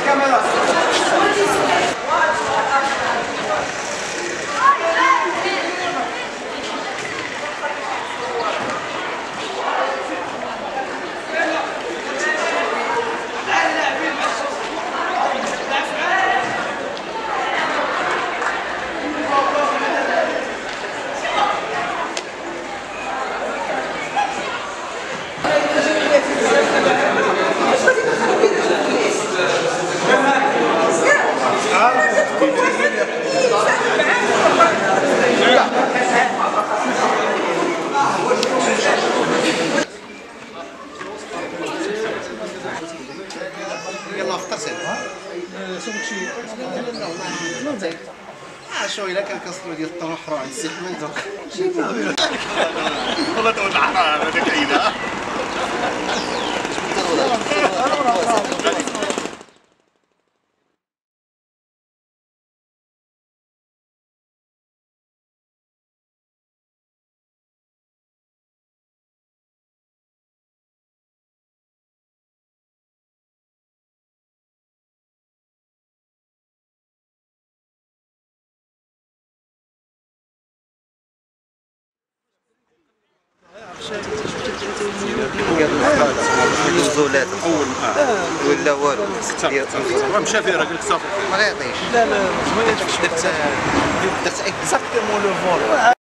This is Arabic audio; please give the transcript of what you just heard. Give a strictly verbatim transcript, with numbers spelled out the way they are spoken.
يلا اغتسل. اه شو الا كان كنصلوا ديال الطماطم عند السي حمد والله تو الحرام هذاك عينه. النزولات اول ولا والو مشى فيه راجل صافي ما يعطيش. لا لا زوين درت درت اكزاكتومون لو فول.